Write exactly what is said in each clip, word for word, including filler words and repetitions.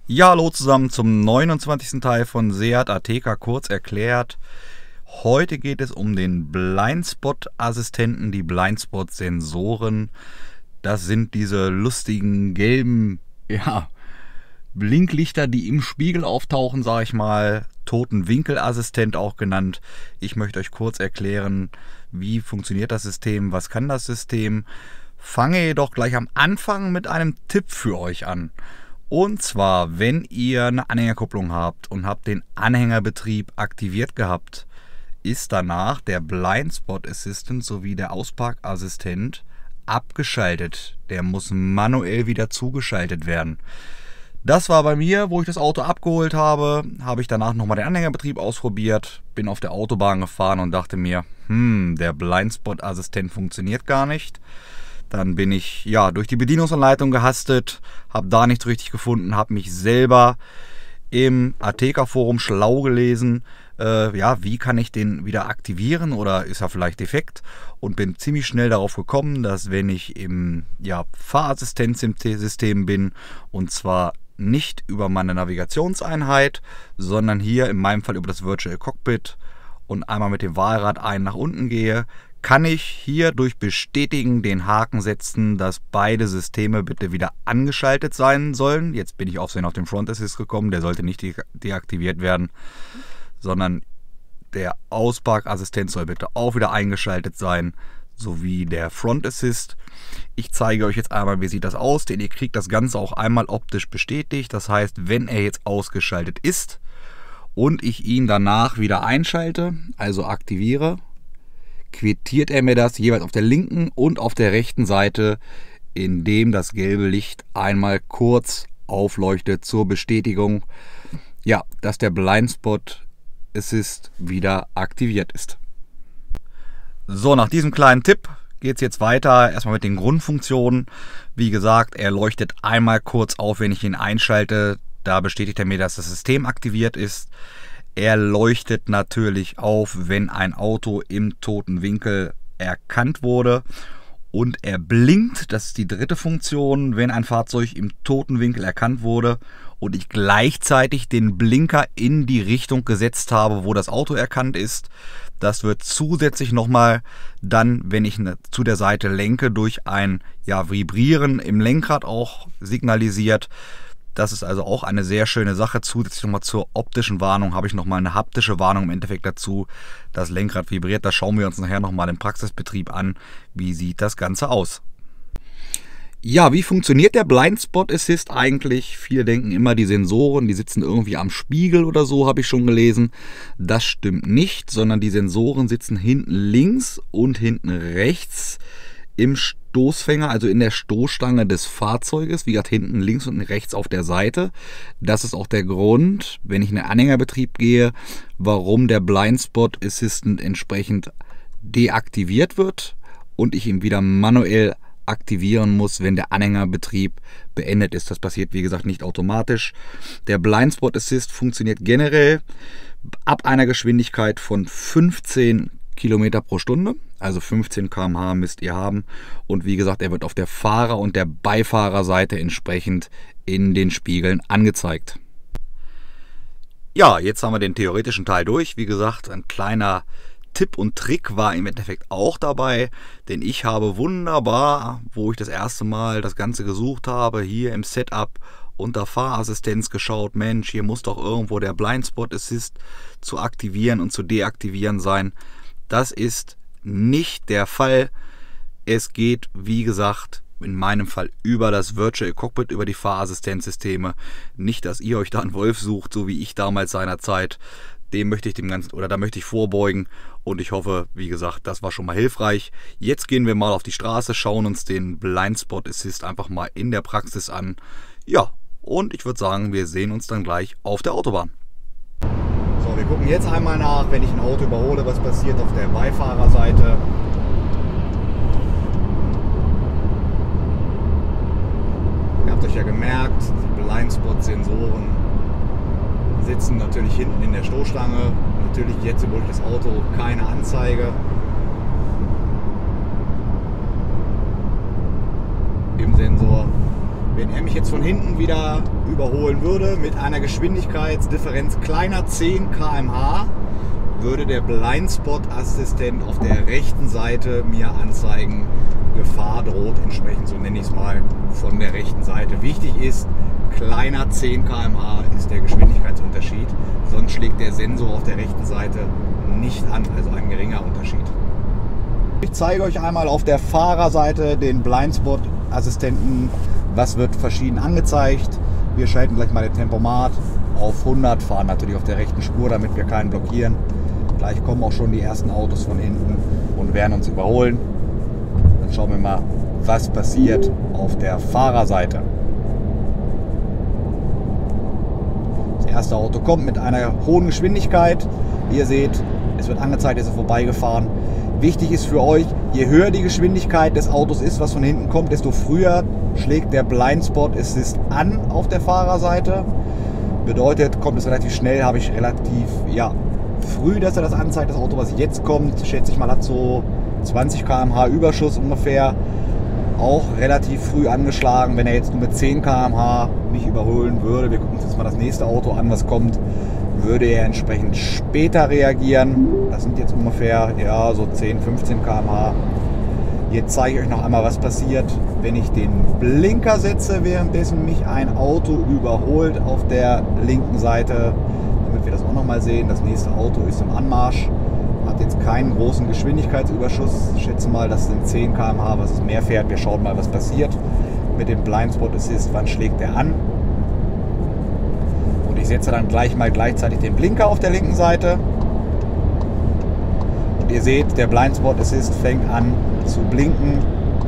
Ja, hallo zusammen zum neunundzwanzigsten Teil von Seat Ateca kurz erklärt. Heute geht es um den Blindspot-Assistenten, die Blindspot-Sensoren. Das sind diese lustigen gelben, ja, Blinklichter, die im Spiegel auftauchen, sage ich mal. Totenwinkelassistent auch genannt. Ich möchte euch kurz erklären, wie funktioniert das System, was kann das System. Fange jedoch gleich am Anfang mit einem Tipp für euch an. Und zwar, wenn ihr eine Anhängerkupplung habt und habt den Anhängerbetrieb aktiviert gehabt, ist danach der Blindspot Assistant sowie der Ausparkassistent abgeschaltet. Der muss manuell wieder zugeschaltet werden. Das war bei mir, wo ich das Auto abgeholt habe, habe ich danach nochmal den Anhängerbetrieb ausprobiert, bin auf der Autobahn gefahren und dachte mir, hm, der Blindspot Assistent funktioniert gar nicht. Dann bin ich ja durch die Bedienungsanleitung gehastet, habe da nichts richtig gefunden, habe mich selber im Ateca-Forum schlau gelesen, äh, ja, wie kann ich den wieder aktivieren oder ist er vielleicht defekt, und bin ziemlich schnell darauf gekommen, dass wenn ich im ja, Fahrassistenzsystem bin, und zwar nicht über meine Navigationseinheit, sondern hier in meinem Fall über das Virtual Cockpit und einmal mit dem Wahlrad ein nach unten gehe, kann ich hier durch Bestätigen den Haken setzen, dass beide Systeme bitte wieder angeschaltet sein sollen. Jetzt bin ich auf auf den Front Assist gekommen, der sollte nicht de deaktiviert werden, sondern der Ausparkassistent soll bitte auch wieder eingeschaltet sein, sowie der Front Assist. Ich zeige euch jetzt einmal, wie sieht das aus, denn ihr kriegt das Ganze auch einmal optisch bestätigt. Das heißt, wenn er jetzt ausgeschaltet ist und ich ihn danach wieder einschalte, also aktiviere, quittiert er mir das jeweils auf der linken und auf der rechten Seite, indem das gelbe Licht einmal kurz aufleuchtet zur Bestätigung, ja, dass der Blindspot Assist wieder aktiviert ist. So, nach diesem kleinen Tipp geht es jetzt weiter, erstmal mit den Grundfunktionen. Wie gesagt, er leuchtet einmal kurz auf, wenn ich ihn einschalte, da bestätigt er mir, dass das System aktiviert ist. Er leuchtet natürlich auf, wenn ein Auto im toten Winkel erkannt wurde, und er blinkt, das ist die dritte Funktion, wenn ein Fahrzeug im toten Winkel erkannt wurde und ich gleichzeitig den Blinker in die Richtung gesetzt habe, wo das Auto erkannt ist. Das wird zusätzlich nochmal dann, wenn ich zu der Seite lenke, durch ein ja, Vibrieren im Lenkrad auch signalisiert. Das ist also auch eine sehr schöne Sache. Zusätzlich nochmal zur optischen Warnung habe ich nochmal eine haptische Warnung im Endeffekt dazu. Das Lenkrad vibriert, das schauen wir uns nachher nochmal im Praxisbetrieb an. Wie sieht das Ganze aus? Ja, wie funktioniert der Blindspot Assist eigentlich? Viele denken immer, die Sensoren, die sitzen irgendwie am Spiegel oder so, habe ich schon gelesen. Das stimmt nicht, sondern die Sensoren sitzen hinten links und hinten rechts im Stoßfänger, also in der Stoßstange des Fahrzeuges, wie gesagt hinten links und rechts auf der Seite. Das ist auch der Grund, wenn ich in den Anhängerbetrieb gehe, warum der Blindspot Assistant entsprechend deaktiviert wird und ich ihn wieder manuell aktivieren muss, wenn der Anhängerbetrieb beendet ist. Das passiert, wie gesagt, nicht automatisch. Der Blindspot Assist funktioniert generell ab einer Geschwindigkeit von fünfzehn Kilometer pro Stunde, also fünfzehn Kilometer pro Stunde müsst ihr haben, und wie gesagt, er wird auf der Fahrer- und der Beifahrerseite entsprechend in den Spiegeln angezeigt. Ja, jetzt haben wir den theoretischen Teil durch. Wie gesagt, ein kleiner Tipp und Trick war im Endeffekt auch dabei, denn ich habe wunderbar, wo ich das erste Mal das Ganze gesucht habe, hier im Setup unter Fahrassistenz geschaut, Mensch, hier muss doch irgendwo der Blindspot Assist zu aktivieren und zu deaktivieren sein. Das ist nicht der Fall. Es geht, wie gesagt, in meinem Fall über das Virtual Cockpit, über die Fahrassistenzsysteme. Nicht, dass ihr euch da einen Wolf sucht, so wie ich damals seinerzeit. Dem möchte ich dem Ganzen, oder da möchte ich vorbeugen, und ich hoffe, wie gesagt, das war schon mal hilfreich. Jetzt gehen wir mal auf die Straße, schauen uns den Blindspot Assist einfach mal in der Praxis an. Ja, und ich würde sagen, wir sehen uns dann gleich auf der Autobahn. So, wir gucken jetzt einmal nach, wenn ich ein Auto überhole, was passiert auf der Beifahrerseite. Ihr habt euch ja gemerkt, die Blindspot-Sensoren sitzen natürlich hinten in der Stoßstange. Natürlich jetzt überhole ich das Auto, keine Anzeige. Im Sensor. Wenn er mich jetzt von hinten wieder überholen würde mit einer Geschwindigkeitsdifferenz kleiner zehn Kilometer pro Stunde, würde der Blindspot-Assistent auf der rechten Seite mir anzeigen, Gefahr droht, entsprechend, so nenne ich es mal, von der rechten Seite. Wichtig ist, kleiner zehn Kilometer pro Stunde ist der Geschwindigkeitsunterschied, sonst schlägt der Sensor auf der rechten Seite nicht an, also ein geringer Unterschied. Ich zeige euch einmal auf der Fahrerseite den Blindspot-Assistenten, was wird verschieden angezeigt. Wir schalten gleich mal den Tempomat auf hundert, fahren natürlich auf der rechten Spur, damit wir keinen blockieren. Gleich kommen auch schon die ersten Autos von hinten und werden uns überholen. Dann schauen wir mal, was passiert auf der Fahrerseite. Das erste Auto kommt mit einer hohen Geschwindigkeit. Wie ihr seht, es wird angezeigt, ist er vorbeigefahren. Wichtig ist für euch, je höher die Geschwindigkeit des Autos ist, was von hinten kommt, desto früher schlägt der Blindspot Assist an auf der Fahrerseite. Bedeutet, kommt es relativ schnell, habe ich relativ ja, früh, dass er das anzeigt. Das Auto, was jetzt kommt, schätze ich mal, hat so zwanzig Kilometer pro Stunde Überschuss ungefähr. Auch relativ früh angeschlagen. Wenn er jetzt nur mit zehn Kilometer pro Stunde mich überholen würde, wir gucken uns jetzt mal das nächste Auto an, was kommt, würde er entsprechend später reagieren. Das sind jetzt ungefähr ja, so zehn, fünfzehn Kilometer pro Stunde. Jetzt zeige ich euch noch einmal, was passiert, wenn ich den Blinker setze, währenddessen mich ein Auto überholt auf der linken Seite, damit wir das auch noch mal sehen. Das nächste Auto ist im Anmarsch, hat jetzt keinen großen Geschwindigkeitsüberschuss. Ich schätze mal, das sind zehn Kilometer pro Stunde, was es mehr fährt. Wir schauen mal, was passiert mit dem Blindspot Assist, wann schlägt er an. Und ich setze dann gleich mal gleichzeitig den Blinker auf der linken Seite. Und ihr seht, der Blindspot Assist fängt an zu blinken.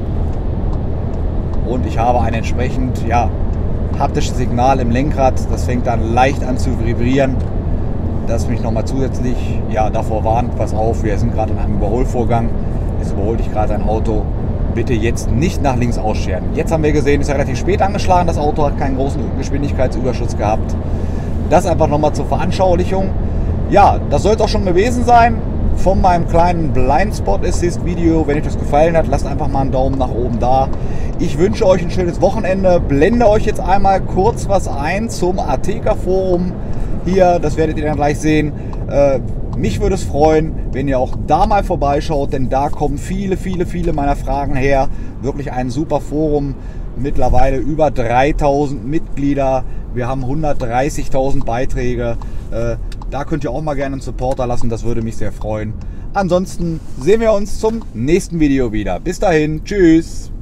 Und ich habe ein entsprechend ja, haptisches Signal im Lenkrad. Das fängt dann leicht an zu vibrieren, das mich nochmal zusätzlich ja, davor warnt, pass auf, wir sind gerade in einem Überholvorgang. Jetzt überholt dich gerade ein Auto. Bitte jetzt nicht nach links ausscheren. Jetzt haben wir gesehen, ist ja relativ spät angeschlagen. Das Auto hat keinen großen Geschwindigkeitsüberschuss gehabt. Das einfach nochmal zur Veranschaulichung. Ja, das soll es auch schon gewesen sein von meinem kleinen Blindspot Assist Video. Wenn euch das gefallen hat, lasst einfach mal einen Daumen nach oben da. Ich wünsche euch ein schönes Wochenende. Blende euch jetzt einmal kurz was ein zum Ateca Forum. Hier, das werdet ihr dann gleich sehen. Äh, mich würde es freuen, wenn ihr auch da mal vorbeischaut, denn da kommen viele, viele, viele meiner Fragen her. Wirklich ein super Forum. Mittlerweile über dreitausend Mitglieder. Wir haben hundertdreißigtausend Beiträge. Äh, da könnt ihr auch mal gerne einen Supporter lassen, das würde mich sehr freuen. Ansonsten sehen wir uns zum nächsten Video wieder. Bis dahin, tschüss!